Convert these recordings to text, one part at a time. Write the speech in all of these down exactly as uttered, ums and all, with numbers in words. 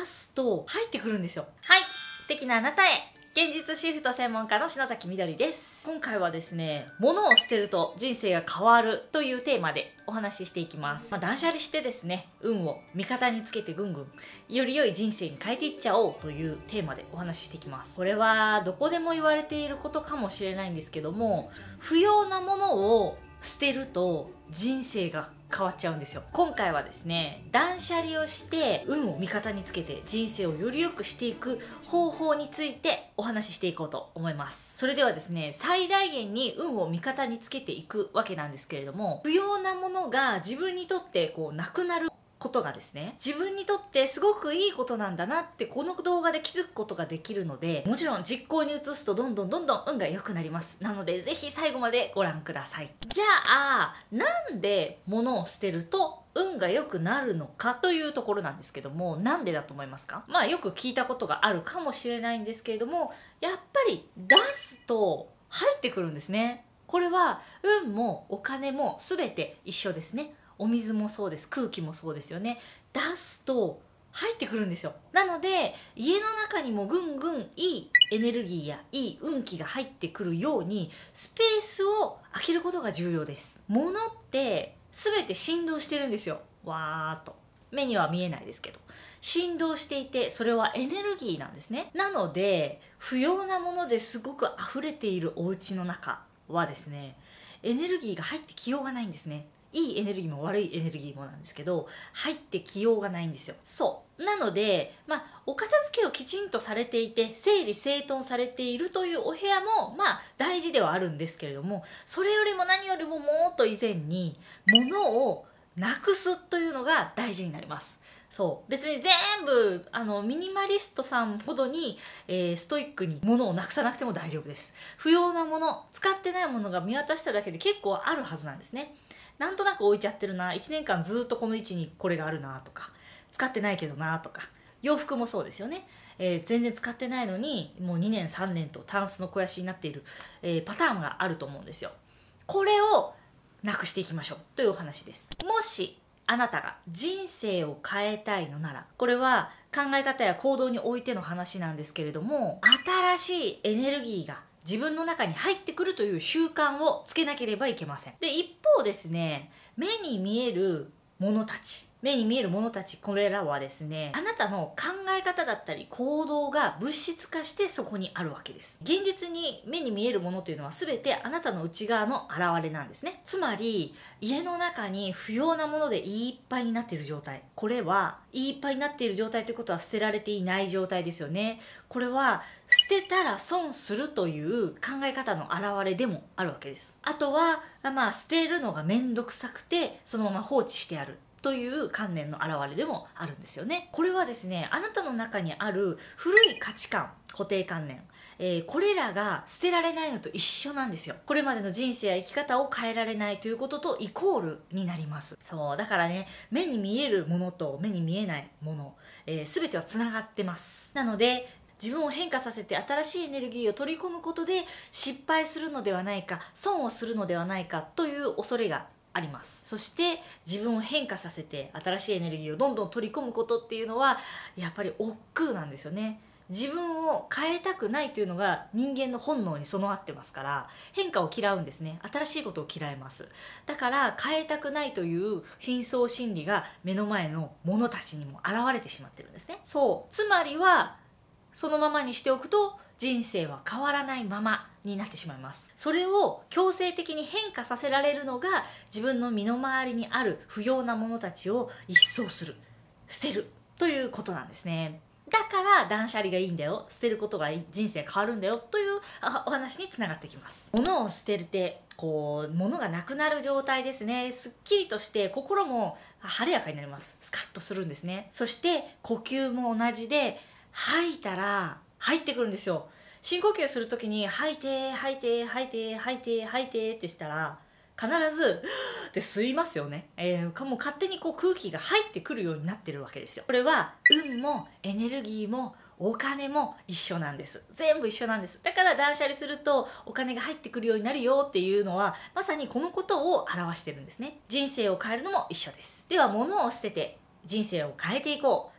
すと入ってくるんですよ。はい、素敵なあなたへ。現実シフト専門家の篠崎みどりです。今回はですね、物を捨てると人生が変わるというテーマでお話ししていきます。まあ、断捨離してですね、運を味方につけてぐんぐんより良い人生に変えていっちゃおうというテーマでお話ししていきます。これはどこでも言われていることかもしれないんですけども、不要なものを捨てると人生が変わっちゃうんですよ。今回はですね、断捨離をして運を味方につけて人生をより良くしていく方法についてお話ししていこうと思います。それではですね、最大限に運を味方につけていくわけなんですけれども、不要なものが自分にとってこうなくなることがですね、自分にとってすごくいいことなんだなってこの動画で気づくことができるので、もちろん実行に移すとどんどんどんどん運が良くなります。なのでぜひ最後までご覧ください。じゃあなんで物を捨てると運が良くなるのかというところなんですけども、なんでだと思いますか？まあよく聞いたことがあるかもしれないんですけれども、やっぱり出すと入ってくるんですね。これは運もお金も全て一緒ですね。お水もそうです、空気もそうですよね。出すと入ってくるんですよ。なので家の中にもぐんぐんいいエネルギーやいい運気が入ってくるようにスペースを空けることが重要です。物って全て振動してるんですよ。わーっと目には見えないですけど振動していて、それはエネルギーなんですね。なので不要なものですごく溢れているお家の中はですね、エネルギーが入ってきようがないんですね。いいエネルギーも悪いエネルギーもなんですけど、入ってきようがないんですよ。そうなので、まあお片付けをきちんとされていて整理整頓されているというお部屋もまあ大事ではあるんですけれども、それよりも何よりももっと以前に物をなくすというのが大事になります。そう別に全部あのミニマリストさんほどに、えー、ストイックに物をなくさなくても大丈夫です。不要なもの、使ってないものが見渡しただけで結構あるはずなんですね。なんとなく置いちゃってるな、いちねんかんずっとこの位置にこれがあるなとか、使ってないけどなとか、洋服もそうですよね、えー、全然使ってないのにもうにねんさんねんとタンスの肥やしになっている、えー、パターンがあると思うんですよ。これをなくしていきましょうというお話です。もしあなたが人生を変えたいのなら、これは考え方や行動においての話なんですけれども、新しいエネルギーが自分の中に入ってくるという習慣をつけなければいけません。で、一方ですね、目に見えるものたち目に見えるものたちこれらはですね、あなたの考え方だったり行動が物質化してそこにあるわけです。現実に目に見えるものというのは全てあなたの内側の現れなんですね。つまり家の中に不要なものでいっぱいになっている状態、これはいっぱいになっている状態ということは捨てられていない状態ですよね。これは捨てたら損するという考え方の表れでもあるわけです。あとはまあ捨てるのがめんどくさくてそのまま放置してあるという観念の表れでもあるんですよね。これはですね、あなたの中にある古い価値観、固定観念、えー、これらが捨てられないのと一緒なんですよ。これまでの人生や生き方を変えられないということとイコールになります。そうだからね、目に見えるものと目に見えないもの、えー、全てはつながってます。なので自分を変化させて新しいエネルギーを取り込むことで失敗するのではないか、損をするのではないかという恐れがあります。そして自分を変化させて新しいエネルギーをどんどん取り込むことっていうのはやっぱり億劫なんですよね。自分を変えたくないというのが人間の本能に備わってますから、変化を嫌うんですね。新しいことを嫌います。だから変えたくないという深層心理が目の前の者たちにも現れてしまってるんですね。そうつまりはそのままにしておくと人生は変わらないままになってしまいます。それを強制的に変化させられるのが自分の身の回りにある不要なものたちを一掃する、捨てるということなんですね。だから断捨離がいいんだよ、捨てることが人生変わるんだよというお話につながってきます。物を捨てるってこう物がなくなる状態ですね。すっきりとして心も晴れやかになります。スカッとするんですね。そして呼吸も同じで、吐いたら入ってくるんですよ。深呼吸するときに吐いて吐いて吐いて吐いて吐いてってしたら必ずって吸いますよね、えー、もう勝手にこう空気が入ってくるようになってるわけですよ。これは運もエネルギーもお金も一緒なんです。全部一緒なんです。だから断捨離するとお金が入ってくるようになるよっていうのはまさにこのことを表してるんですね。人生を変えるのも一緒です。では物を捨てて人生を変えていこう。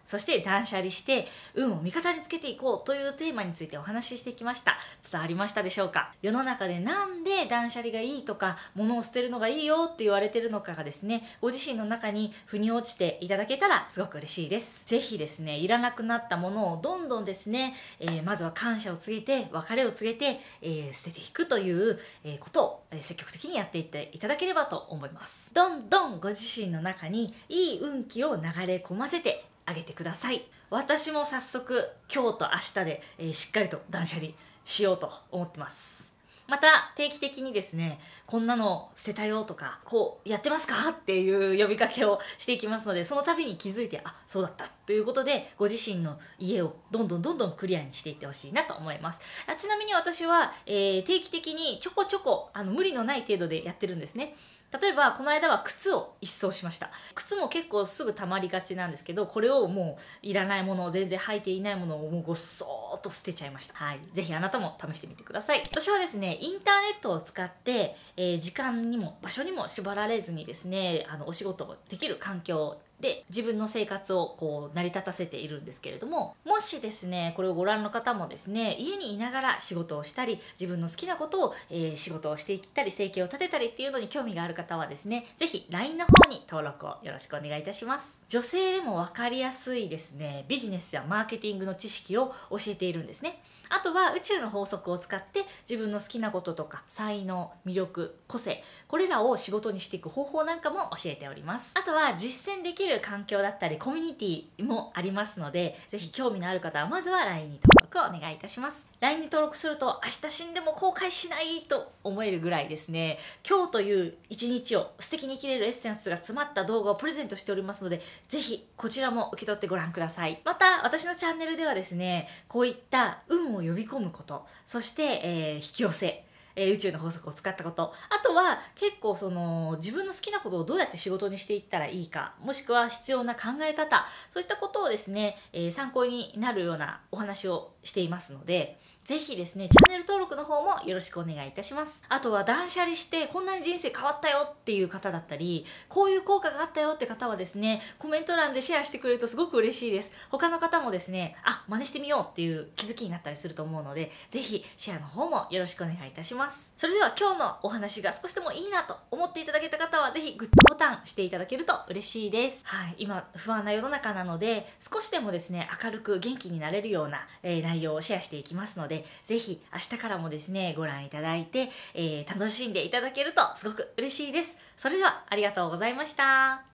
そして断捨離して運を味方につけていこうというテーマについてお話ししてきました。伝わりましたでしょうか？世の中でなんで断捨離がいいとか物を捨てるのがいいよって言われてるのかがですね、ご自身の中に腑に落ちていただけたらすごく嬉しいです。ぜひですね、いらなくなったものをどんどんですね、えー、まずは感謝を告げて別れを告げて、えー、捨てていくという、えー、ことを、えー、積極的にやっていっていただければと思います。どんどんご自身の中にいい運気を流れ込ませてあげてください。私も早速今日と明日で、えー、しっかりと断捨離しようと思ってます。また定期的にですね、こんなの捨てたよとか、こうやってますかっていう呼びかけをしていきますので、その度に気づいて、あ、そうだったということで、ご自身の家をどんどんどんどんクリアにしていってほしいなと思います。あ、ちなみに私は、えー、定期的にちょこちょこあの無理のない程度でやってるんですね。例えばこの間は靴を一掃しました。靴も結構すぐ溜まりがちなんですけど、これをもういらないものを、全然履いていないものをもうごっそーっと捨てちゃいました。はい、ぜひあなたも試してみてください。私はですね、インターネットを使って、えー、時間にも場所にも縛られずにですね、あのお仕事をできる環境で自分の生活をこう成り立たせているんですけれども、もしですねこれをご覧の方もですね、家にいながら仕事をしたり自分の好きなことを、えー、仕事をしていったり生計を立てたりっていうのに興味がある方はですね、ぜひ ライン の方に登録をよろしくお願いいたします。女性でも分かりやすいですね、ビジネスやマーケティングの知識を教えているんですね。あとは宇宙の法則を使って自分の好きなこととか才能、魅力、個性、これらを仕事にしていく方法なんかも教えております。あとは実践できる環境だったりコミュニティもありますので、ぜひ興味のある方はまずは ライン に登録をお願いいたします。 ライン に登録すると明日死んでも後悔しないと思えるぐらいですね、今日という一日を素敵に生きれるエッセンスが詰まった動画をプレゼントしておりますので、ぜひこちらも受け取ってご覧ください。また私のチャンネルではですね、こういった運を呼び込むこと、そして、えー、引き寄せ、えー、宇宙の法則を使ったこと、あとは結構その自分の好きなことをどうやって仕事にしていったらいいか、もしくは必要な考え方、そういったことをですね、えー、参考になるようなお話をしていますので、ぜひですねチャンネル登録の方もよろしくお願いいたします。あとは断捨離してこんなに人生変わったよっていう方だったり、こういう効果があったよって方はですね、コメント欄でシェアしてくれるとすごく嬉しいです。他の方もですね、あ、真似してみようっていう気づきになったりすると思うので、ぜひシェアの方もよろしくお願いいたします。それでは今日のお話が少しでもいいなと思っていただけた方は、ぜひグッドボタンしていただけると嬉しいです。はい、今不安な世の中なので、少しでもですね明るく元気になれるような、えー、内容をシェアしていきますので、ぜひ明日からもですねご覧いただいて、えー、楽しんでいただけるとすごく嬉しいです。それではありがとうございました。